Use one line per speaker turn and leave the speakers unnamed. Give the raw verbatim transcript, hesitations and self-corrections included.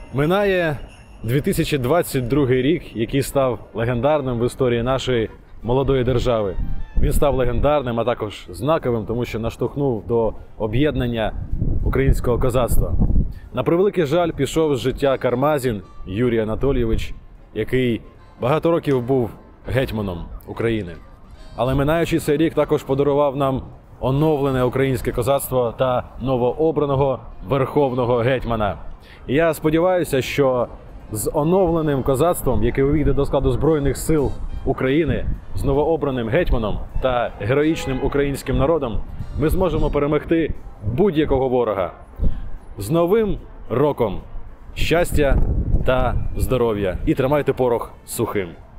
Минає дві тисячі двадцять другий рік, який став легендарним в історії нашої молодої держави. Він став легендарним, а також знаковим, тому що наштовхнув до об'єднання українського козацтва. На превеликий жаль, пішов з життя Кармазін Юрій Анатолійович, який багато років був гетьманом України. Але минаючий цей рік також подарував нам оновлене українське козацтво та новообраного верховного гетьмана. І я сподіваюся, що з оновленим козацтвом, яке увійде до складу Збройних сил України, з новообраним гетьманом та героїчним українським народом, ми зможемо перемогти будь-якого ворога. З Новим роком! Щастя та здоров'я! І тримайте порох сухим!